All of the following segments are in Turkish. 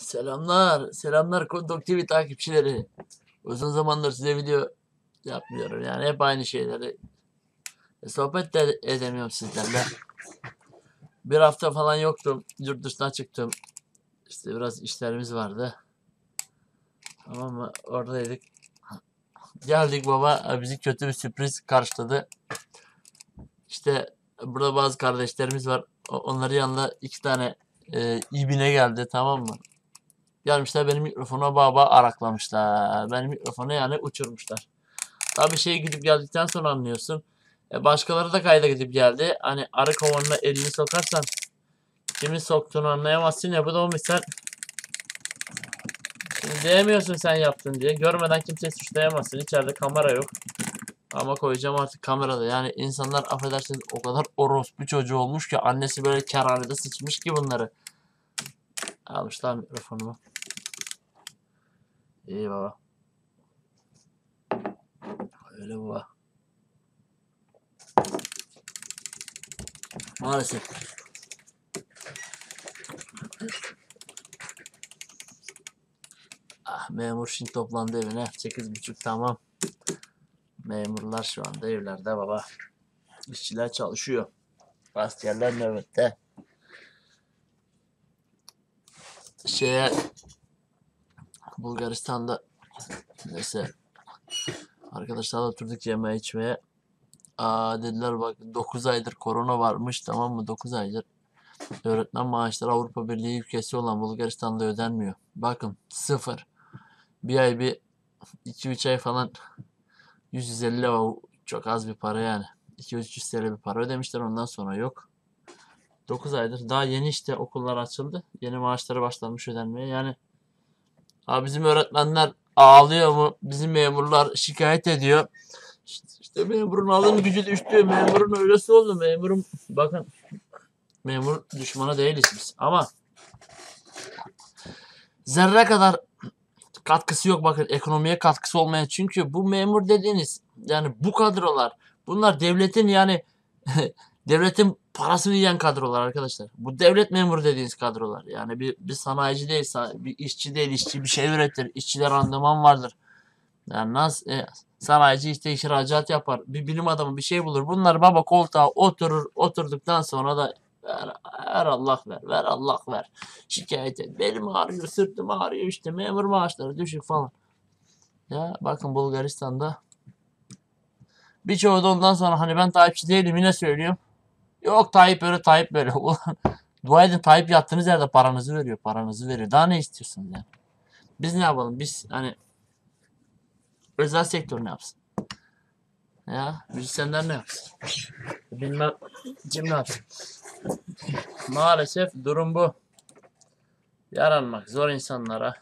Selamlar, selamlar Kondok TV takipçileri. Uzun zamandır size video yapmıyorum. Yani hep aynı şeyleri. Sohbet de edemiyorum sizlerle. Bir hafta falan yoktum. Yurt dışına çıktım. İşte biraz işlerimiz vardı. Tamam mı? Oradaydık. Geldik baba. Bizi kötü bir sürpriz karşıladı. İşte burada bazı kardeşlerimiz var. Onların yanında iki tane ibine geldi, tamam mı? Gelmişler benim mikrofona baba araklamışlar. Benim mikrofonu yani uçurmuşlar. Tabii gidip geldikten sonra anlıyorsun. Başkaları da kayda gidip geldi. Hani arı kovanına elini sokarsan kimin soktuğunu anlayamazsın ya, bu da o misal. Şimdi diyemiyorsun sen yaptın diye. Görmeden kimseyi suçlayamazsın. İçeride kamera yok. Ama koyacağım artık kamerada. Yani insanlar affedersiniz o kadar orospu çocuğu olmuş ki annesi böyle kerhanede sıçmış ki bunları. Almışlar mikrofonumu. İyi baba. Öyle baba. Maalesef. Memur şimdi toplandı evine. 8.30 tamam. Memurlar şu anda evlerde baba. İşçiler çalışıyor. Askerler nöbette. Bulgaristan'da neyse arkadaşlarla oturduk yemeğe içmeye. Dediler bak 9 aydır korona varmış, tamam mı? 9 aydır öğretmen maaşları Avrupa Birliği ülkesi olan Bulgaristan'da ödenmiyor. Bakın sıfır. Bir ay 2-3 ay falan 150 lira, çok az bir para yani. 200-300 TL bir para ödemişler, ondan sonra yok. 9 aydır daha yeni işte okullar açıldı. Yeni maaşları başlanmış ödenmeye. Yani bizim öğretmenler ağlıyor mu? Bizim memurlar şikayet ediyor. İşte memurun alım gücü düştü. Memurun öylesi oldu. Memurum bakın, memur düşmanı değiliz biz. Ama zerre kadar katkısı yok, bakın ekonomiye katkısı olmayan. Çünkü bu memur dediğiniz yani bu kadrolar, bunlar devletin yani devletin parasını yiyen kadrolar arkadaşlar. Bu devlet memuru dediğiniz kadrolar. Yani bir sanayici değil, bir işçi değil. İşçi bir şey üretir. İşçide randıman vardır. Yani nasıl sanayici işte ihracat yapar. Bir bilim adamı bir şey bulur. Bunlar baba koltuğa oturur. Oturduktan sonra da ver Allah ver. Ver Allah ver. Şikayet et. Belim ağrıyor, sırtım ağrıyor, işte memur maaşları düşük falan. Ya bakın Bulgaristan'da birçoğu da ondan sonra hani ben Tayyipçi değilim yine söylüyorum. Yok Tayyip böyle, Tayyip böyle. Ulan dua edin, Tayyip yattığınız yerde paranızı veriyor. Paranızı veriyor. Daha ne istiyorsunuz yani? Biz ne yapalım? Biz hani özel sektör ne yapsın? Ya müzisyenler ne yapsın? Bilmem kim ne yapsın? Maalesef durum bu. Yaranmak zor insanlara.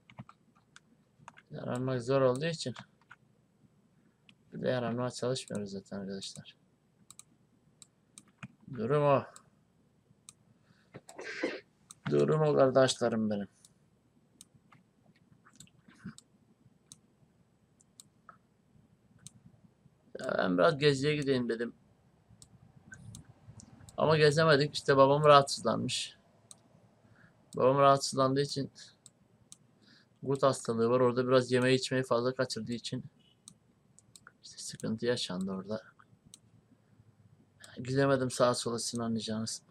Yaranmak zor olduğu için bir de yaranmaya çalışmıyoruz zaten arkadaşlar. Durum o. Durum o kardeşlerim benim. Ya ben biraz geziye gideyim dedim. Ama gezemedik. İşte babam rahatsızlanmış. Babam rahatsızlandığı için gut hastalığı var. Orada biraz yemeği içmeyi fazla kaçırdığı için işte sıkıntı yaşandı orada. Gidemedim sağa sola, sizin anlayacağınız.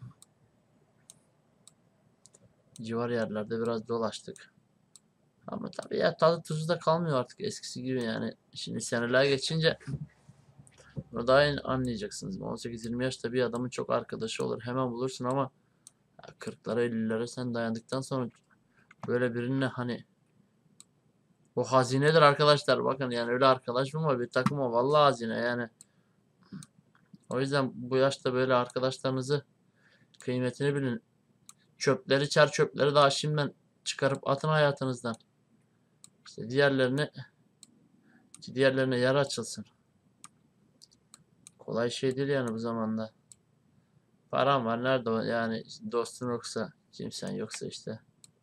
Civar yerlerde biraz dolaştık. Ama tabii ya tadı tuzu da kalmıyor artık eskisi gibi yani. Şimdi seneler geçince bunu daha iyi anlayacaksınız. 18-20 yaşta bir adamın çok arkadaşı olur. Hemen bulursun ama 40'lara 50'lere sen dayandıktan sonra böyle birine hani o hazinedir arkadaşlar. Bakın yani öyle arkadaş mı var? Bir takım o. Vallahi hazine yani. O yüzden bu yaşta böyle arkadaşlarınızı kıymetini bilin. Çöpleri, çer çöpleri daha şimdiden çıkarıp atın hayatınızdan. İşte diğerlerine yer açılsın. Kolay şey değil yani bu zamanda. Param var nerede o? Yani dostun yoksa, kimsen yoksa işte.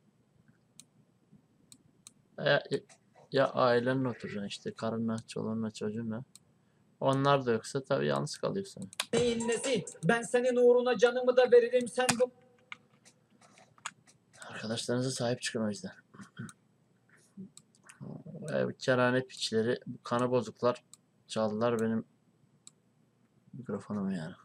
Ya, ya ailenle oturacaksın işte, karınla, çoluğunla, çocuğunla. Onlar da yoksa tabii yalnız kalıyorsun. Neyin nesi? Ben senin uğruna canımı da veririm, sen bu... Arkadaşlarınıza sahip çıkın o yüzden. Kerane piçleri, bu kanı bozuklar çaldılar benim mikrofonumu yani.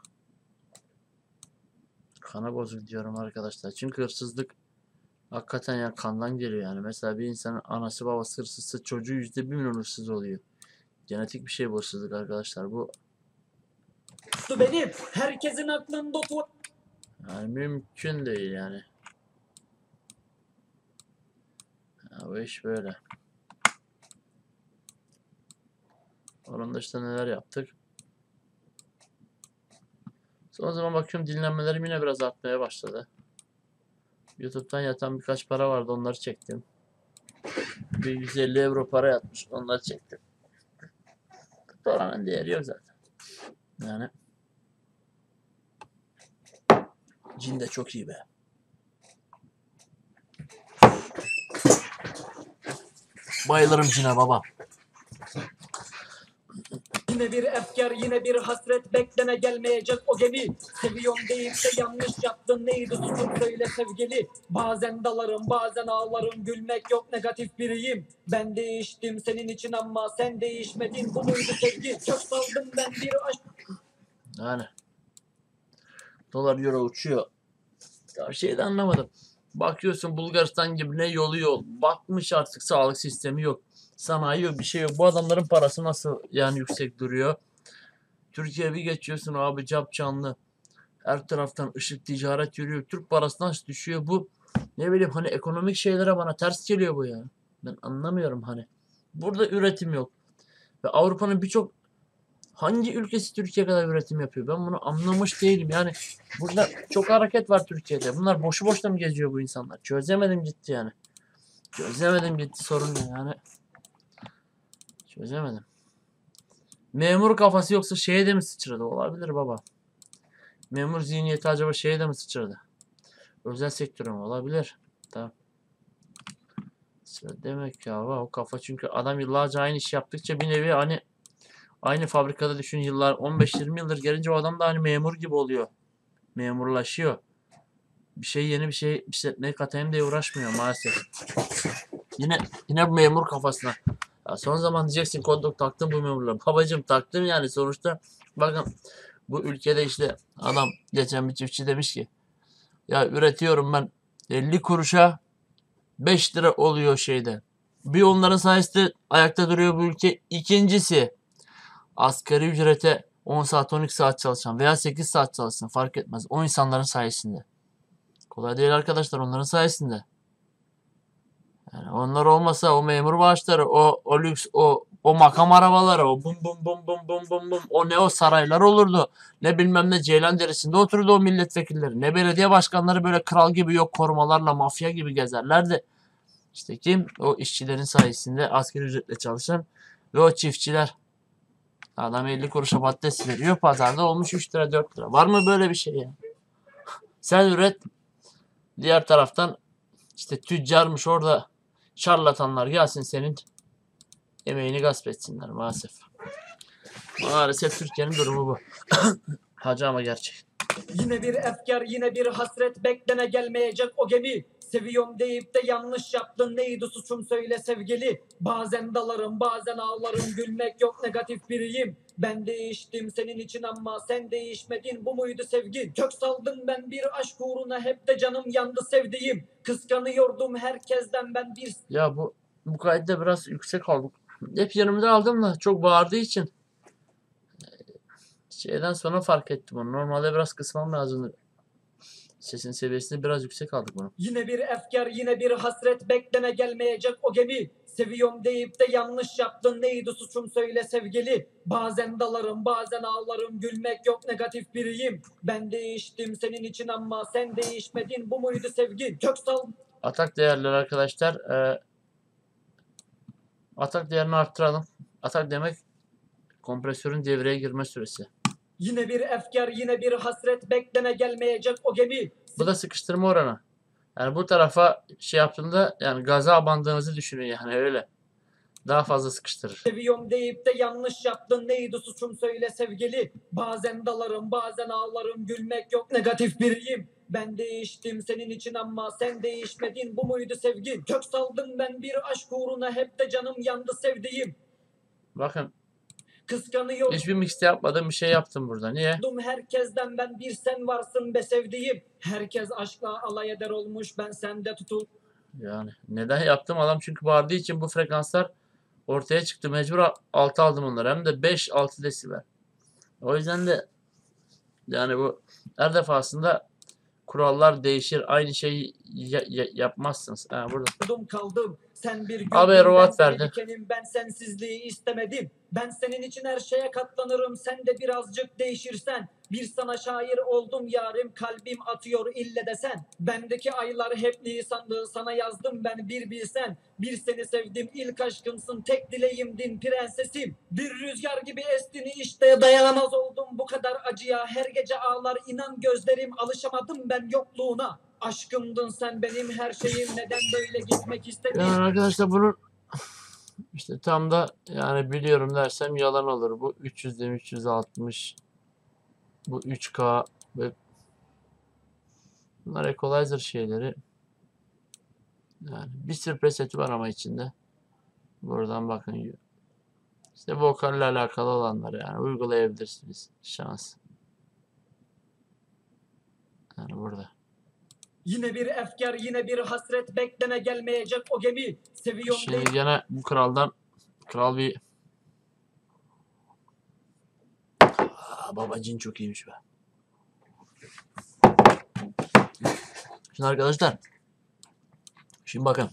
Kana bozuk diyorum arkadaşlar. Çünkü hırsızlık hakikaten ya kandan geliyor yani. Mesela bir insanın anası babası hırsızsa çocuğu %1 milyon hırsız oluyor. Genetik bir şey bu hırsızlık arkadaşlar. Bu benim herkesin aklında yani mümkün değil yani. Ya bu iş böyle. Onun dışında neler yaptık? Son zaman bakıyorum dinlenmelerim yine biraz artmaya başladı. YouTube'dan yatan birkaç para vardı, onları çektim. Bir 150 euro para yatmış, onları çektim. Paranın değeri yok zaten. Yani cin de çok iyi be. Bayılırım cine baba. Yine bir efkar, yine bir hasret, beklene gelmeyecek o gemi. Seviyorum deyip de yanlış yaptın, neydi suçun söyle sevgili. Bazen dalarım, bazen ağlarım, gülmek yok, negatif biriyim. Ben değiştim senin için ama sen değişmedin, bu muydu sevgi? Çok saldım ben bir aşk. Yani dolar euro uçuyor. Ya bir şey de anlamadım. Bakıyorsun Bulgaristan gibi ne yolu yol. Bakmış artık sağlık sistemi yok. Sanayi yok, bir şey yok. Bu adamların parası nasıl yani yüksek duruyor. Türkiye'ye bir geçiyorsun abi, cap canlı. Her taraftan ışık ticaret yürüyor. Türk parası nasıl düşüyor bu? Ne bileyim hani ekonomik şeylere bana ters geliyor bu ya. Ben anlamıyorum hani. Burada üretim yok. Ve Avrupa'nın birçok hangi ülkesi Türkiye kadar üretim yapıyor? Ben bunu anlamış değilim. Yani burada çok hareket var Türkiye'de. Bunlar boşu boşuna mı geziyor bu insanlar? Çözemedim gitti yani. Çözemedim gitti, sorun ne yani. Çözemedim. Memur kafası yoksa şeye de mi sıçradı? Olabilir baba. Memur zihniyeti acaba şeye de mi sıçradı? Özel sektöre mi? Olabilir. Tamam. Demek ya o kafa, çünkü adam yıllarca aynı iş yaptıkça bir nevi hani aynı fabrikada düşün, yıllar 15-20 yıldır gelince o adam da hani memur gibi oluyor. Memurlaşıyor. Bir şey, yeni bir şey işletmeye katayım diye uğraşmıyor maalesef. Yine bu memur kafasına. Ya son zaman diyeceksin kodluk taktım bu memurlara. Babacım taktım yani, sonuçta bakın bu ülkede işte adam geçen bir çiftçi demiş ki ya üretiyorum ben 50 kuruşa 5 lira oluyor şeyde. Bir onların sayesinde ayakta duruyor bu ülke. İkincisi asgari ücrete 10 saat 12 saat çalışan veya 8 saat çalışsın fark etmez. O insanların sayesinde. Kolay değil arkadaşlar, onların sayesinde. Yani onlar olmasa o memur maaşları, o lüks, o makam arabaları, o bum bum bum bum bum bum bum, o ne o saraylar olurdu. Ne bilmem ne Ceylan Deresi'nde oturdu o milletvekilleri. Ne belediye başkanları böyle kral gibi, yok korumalarla mafya gibi gezerlerdi. İşte kim? O işçilerin sayesinde asgari ücretle çalışan ve o çiftçiler. Adam 50 kuruşa patates veriyor. Pazarda olmuş 3 lira 4 lira. Var mı böyle bir şey ya? Sen üret. Diğer taraftan işte tüccarmış orada, şarlatanlar gelsin senin emeğini gasp etsinler maalesef. Maalesef Türkiye'nin durumu bu. Hacı ama gerçek. Yine bir efkar, yine bir hasret, beklene gelmeyecek o gemi. Seviyorum deyip de yanlış yaptın, neydi suçum söyle sevgili. Bazen dalarım, bazen ağlarım, gülmek yok, negatif biriyim. Ben değiştim senin için ama sen değişmedin, bu muydu sevgi? Kök saldım ben bir aşk uğruna, hep de canım yandı sevdiğim. Kıskanıyordum herkesten ben bir... Ya bu kayıtta biraz yüksek aldık. Hep yanımda aldım da çok bağırdığı için şeyden sonra fark ettim onu. Normalde biraz kısmam lazımdı. Sesin seviyesini biraz yüksek aldık bunu. Yine bir efkar, yine bir hasret, beklene gelmeyecek o gemi. Seviyorum deyip de yanlış yaptın, neydi suçum söyle sevgili. Bazen dalarım, bazen ağlarım, gülmek yok, negatif biriyim. Ben değiştim senin için ama sen değişmedin, bu muydu sevgi? Köksal... Atak değerleri arkadaşlar. Atak değerini arttıralım. Atak demek kompresörün devreye girme süresi. Yine bir efkar, yine bir hasret, beklene gelmeyecek o gemi. Bu da sıkıştırma oranı. Yani bu tarafa şey yaptığında yani gaza abandığınızı düşünün yani öyle. Daha fazla sıkıştırır. Seviyorum deyip de yanlış yaptın, neydi suçum söyle sevgili. Bazen dalarım, bazen ağlarım, gülmek yok, negatif biriyim. Ben değiştim senin için ama sen değişmedin, bu muydu sevgin? Kök saldım ben bir aşk uğruna, hep de canım yandı sevdiğim. Bakın Kıskanıyordum hiçbir mixte yapmadığım bir şey yaptım burada. Niye? herkesten, ben bir sen varsın be sevdiğim. Herkes aşkla alay eder olmuş, ben sende tutul. Yani neden yaptım? Adam çünkü bağırdığı için bu frekanslar ortaya çıktı. Mecbur altı aldım onları. Hem de 5-6 desibel. O yüzden de yani bu her defasında kurallar değişir. Aynı şeyi yapmazsınız. Ha, burada. Kaldım. Sen bir Abi güldün, ben Rovat bir verdi. dikenim, ben sensizliği istemedim. Ben senin için her şeye katlanırım, sen de birazcık değişirsen. Bir sana şair oldum yarim, kalbim atıyor ille desen. Bendeki aylar hep lisandı, sana yazdım ben bir bilsen. Bir seni sevdim, ilk aşkımsın, tek dileğimdin prensesim. Bir rüzgar gibi estin işte, dayanamaz oldum bu kadar acıya. Her gece ağlar inan gözlerim, alışamadım ben yokluğuna. Aşkımdın sen benim her şeyim, neden böyle gitmek istedin? Yani arkadaşlar bunun işte tam da yani biliyorum dersem yalan olur. Bu 300'de 360, bu 3K ve bunlar equalizer şeyleri. Yani bir sürü preseti var ama içinde. Buradan bakın. İşte vokalle alakalı olanları yani uygulayabilirsiniz. Şans. Yani burada. Yine bir efkar, yine bir hasret, bekleme gelmeyecek o gemi. Seviyorum Şimdi değil. gene bu kraldan kral bir babacın çok iyiymiş be. Şimdi arkadaşlar şimdi bakın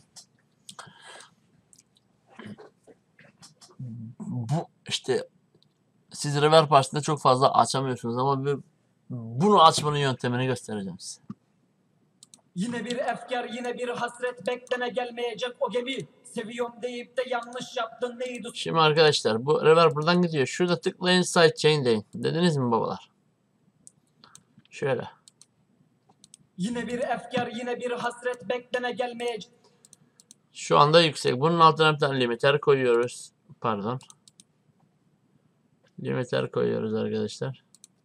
bu işte siz reverb parçasında çok fazla açamıyorsunuz ama bunu açmanın yöntemini göstereceğim size. Yine bir efkar, yine bir hasret, bekleme gelmeyecek o gemi. Seviyorum deyip de yanlış yaptın neydi? Şimdi arkadaşlar bu reverb buradan gidiyor. Şurada tıklayın sidechain deyin. Dediniz mi babalar? Şöyle. Yine bir efkar, yine bir hasret, bekleme gelmeyecek. Şu anda yüksek. Bunun altına bir tane limiter koyuyoruz. Pardon. Limiter koyuyoruz arkadaşlar.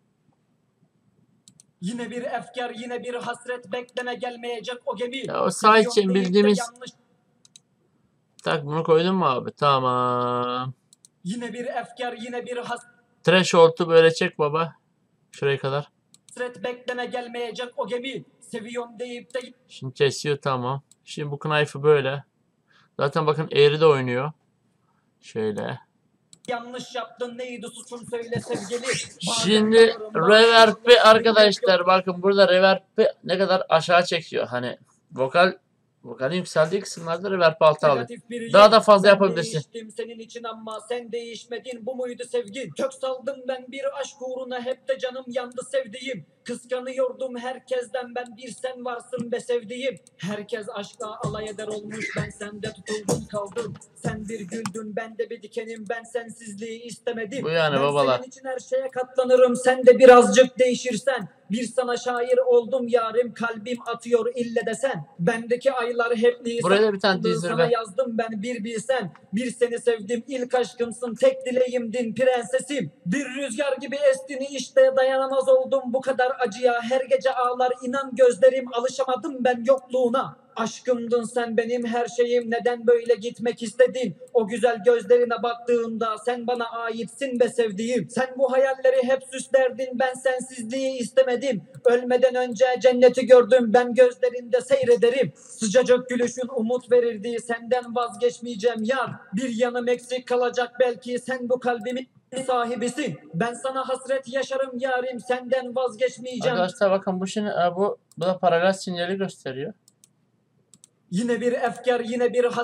Yine bir efkar, yine bir hasret, bekleme gelmeyecek o gemi. Ya o Seviyorum sidechain deyip de bildiğimiz. yanlış. Tak bunu koydun mu abi? Tamam. Yine bir efkar, yine bir Threshold'u böyle çek baba. Şuraya kadar. hasret, bekleme gelmeyecek o gemi. Seviyorum deyip de Şimdi kesiyor tamam. Şimdi bu knife'ı böyle. Zaten bakın eğri de oynuyor. Şöyle. yanlış yaptın neydi suçum söyle sevgili. Şimdi reverb'i arkadaşlar bakın burada reverb'i ne kadar aşağı çekiyor. Hani vokalin yükseldiği kısımlarda reverb altı alıyor. Daha da fazla yapabilirsin. Değiştim senin için ama sen değişmedin, bu muydu sevgin? Kök saldım ben bir aşk uğruna, hep de canım yandı sevdiğim. Kıskanıyordum herkesten, ben bir sen varsın be sevdiğim. Herkes aşkla alay eder olmuş, ben sende tutuldum kaldım. Sen bir güldün, ben de bir dikenim, ben sensizliği istemedim. Bu yani ben babalar. senin için her şeye katlanırım, sen de birazcık değişirsen. Bir sana şair oldum yarim, kalbim atıyor ille desen. Bendeki aylar hep lisan. Buraya da bir tane teaser Sana ver. yazdım ben bir bilsen. Bir seni sevdim, ilk aşkımsın, tek dileğimdin prensesim. Bir rüzgar gibi estin işte, dayanamaz oldum bu kadar acıya. Her gece ağlar inan gözlerim, alışamadım ben yokluğuna. Aşkımdın sen benim her şeyim, neden böyle gitmek istedin? O güzel gözlerine baktığımda sen bana aitsin be sevdiğim. Sen bu hayalleri hep süslerdin, ben sensizliği istemedim. Ölmeden önce cenneti gördüm, ben gözlerinde seyrederim. Sıcacık gülüşün umut verirdi, senden vazgeçmeyeceğim yar. Bir yanım eksik kalacak belki, sen bu kalbimin sahibisin. Ben sana hasret yaşarım yarim, senden vazgeçmeyeceğim. Arkadaşlar bakın bu şimdi bu da paralel sinyali gösteriyor. Yine bir efkar, yine bir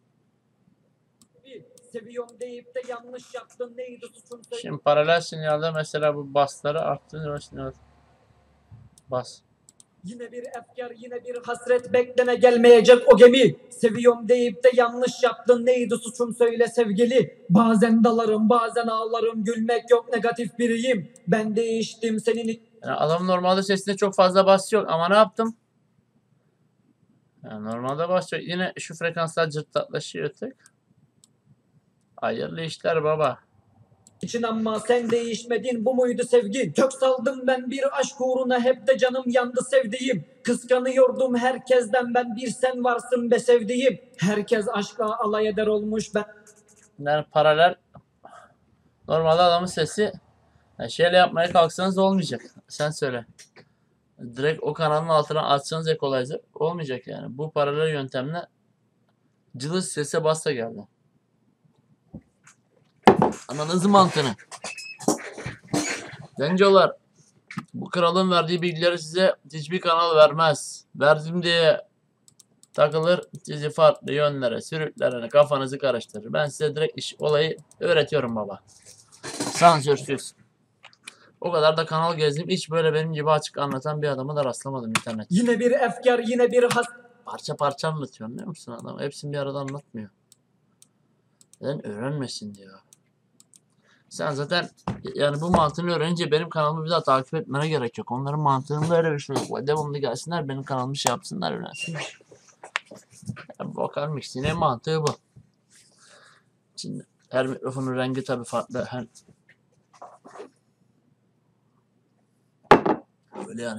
seviyorum deyip de yanlış yaptın neydi suçum söyle. Şimdi paralel sinyalde mesela bu basları arttırıyor. Bas. Yine bir efkar, yine bir hasret, bekleme gelmeyecek o gemi. Seviyorum deyip de yanlış yaptın neydi suçum söyle sevgili. Bazen dalarım, bazen ağlarım, gülmek yok, negatif biriyim. Ben değiştim senin. Yani adam normalde sesinde çok fazla bas yok ama ne yaptım? Yani normalde bas yok. Yine şu frekanslar cırtlatlaşıyor tek. Hayırlı işler baba. için ama sen değişmedin, bu muydu sevgin? Kök saldım ben bir aşk uğruna, hep de canım yandı sevdiğim. Kıskanıyordum herkesten ben, bir sen varsın be sevdiğim. Herkes aşkla alay eder olmuş ben. Yani paralel, normalde adamın sesi şeyle yapmaya kalksanız olmayacak. Sen söyle. Direkt o kanalın altına açsanız equalizer olmayacak yani. Bu paralel yöntemle cılız sese basta geldi. Anladınız mı mantığını? Gencolar, bu kralın verdiği bilgileri size hiçbir kanal vermez. Verdim diye takılır, sizi farklı yönlere sürükler, kafanızı karıştırır. Ben size direkt olayı öğretiyorum baba. Sansürsüz. O kadar da kanal gezdim. Hiç böyle benim gibi açık anlatan bir adama da rastlamadım internet. Yine bir efkar, yine bir Parça parça anlatıyor, anlıyor musun adam? Hepsini bir arada anlatmıyor. Neden öğrenmesin diyor. Sen zaten yani bu mantığını öğrenince benim kanalımı bir daha takip etmene gerek yok. Onların mantığında öyle bir şey yok. Devamlı gelsinler benim kanalımı şey yapsınlar, öğrensinler. Yani vokal mixinin mantığı bu. Şimdi her mikrofonun rengi tabii farklı. Öyle yani.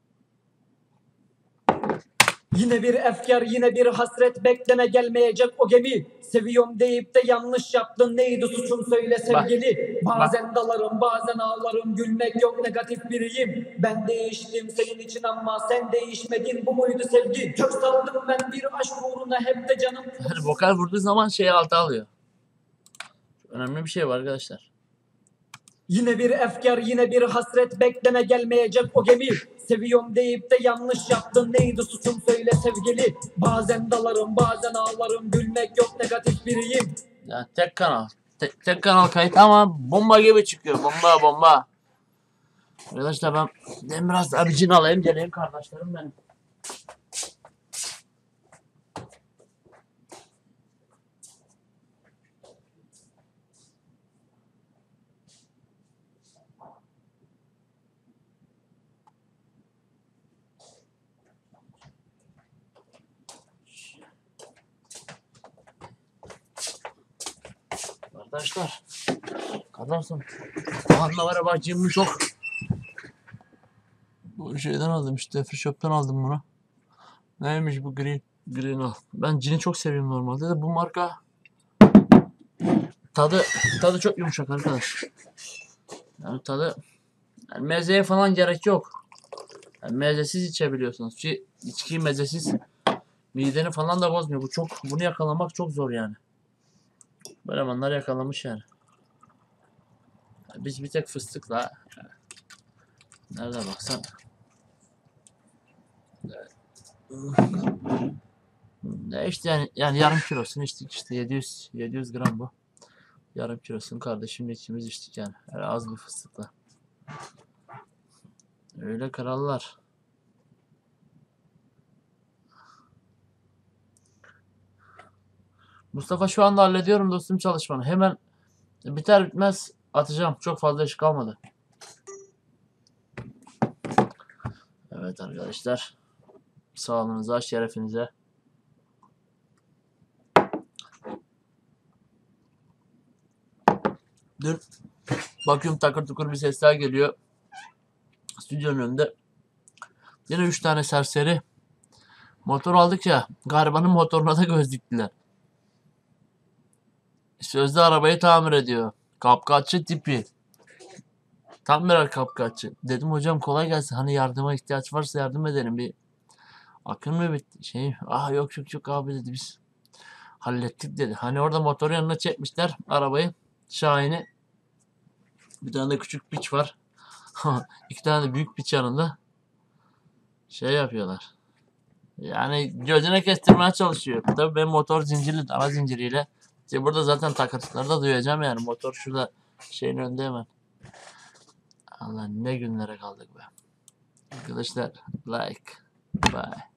Yine bir efkar, yine bir hasret, bekleme gelmeyecek o gemi. Seviyorum deyip de yanlış yaptın, neydi suçum söyle sevgili. Bazen dalarım, bazen ağlarım, gülmek yok, negatif biriyim. Ben değiştim senin için ama sen değişmedin, bu muydu sevgi? Kök saldım ben bir aşk uğruna, hep de canım. Yani vokal vurduğu zaman şeyi alta alıyor. Önemli bir şey var arkadaşlar. Yine bir efkar, yine bir hasret, bekleme gelmeyecek o gemi. Seviyorum deyip de yanlış yaptın, neydi suçum söyle sevgili. Bazen dalarım, bazen ağlarım, gülmek yok, negatif biriyim. Yani tek kanal. Tek kanal kayıt ama bomba gibi çıkıyor. Bomba bomba. Arkadaşlar ben biraz daha bir cin alayım geleyim kardeşlerim benim. Arkadaşlar. Kazansın. Anla var ya bak cimri çok. Bu şeyden aldım işte. Free Shop'tan aldım bunu. Neymiş bu Green al. Ben cini çok seviyorum normalde de bu marka tadı çok yumuşak arkadaş. Yani tadı yani mezeye falan gerek yok. Yani mezesiz içebiliyorsunuz. İçkiyi mezesiz mideni falan da bozmuyor. Bunu yakalamak çok zor yani. Böyle zamanlar yakalamış yani. Biz bir tek fıstıkla nerede baksan ne işte yani yarım kilosunu içtik işte 700 gram bu. Yarım kilosunu kardeşimle ikimiz içtik yani. Yani az bir fıstıkla. Öyle krallar. Mustafa şu anda hallediyorum dostum çalışmanı. Hemen biter bitmez atacağım. Çok fazla iş kalmadı. Evet arkadaşlar. Sağlığınıza, şerefinize. Dün bakıyorum takır tukur bir sesler geliyor. Stüdyonun önünde. Yine 3 tane serseri motor aldık ya. Garibanın motoruna da göz diktiler. Sözde arabayı tamir ediyor. Kapkaççı tipi. Tam birer kapkaççı. Dedim hocam kolay gelsin. Hani yardıma ihtiyaç varsa yardım edelim. Bir akın mı bitti? Yok abi dedi biz. Hallettik dedi. Hani orada motorun yanına çekmişler arabayı. Şahin'i. Bir tane de küçük piç var. 2 tane de büyük piç yanında. Şey yapıyorlar. Yani gözüne kestirmeye çalışıyor. Tabii benim motor zincirli, ana zinciriyle. İşte burada zaten takıntıları da duyacağım yani. Motor şurada şeyin önünde hemen. Allah ne günlere kaldık be. Arkadaşlar like. Bye.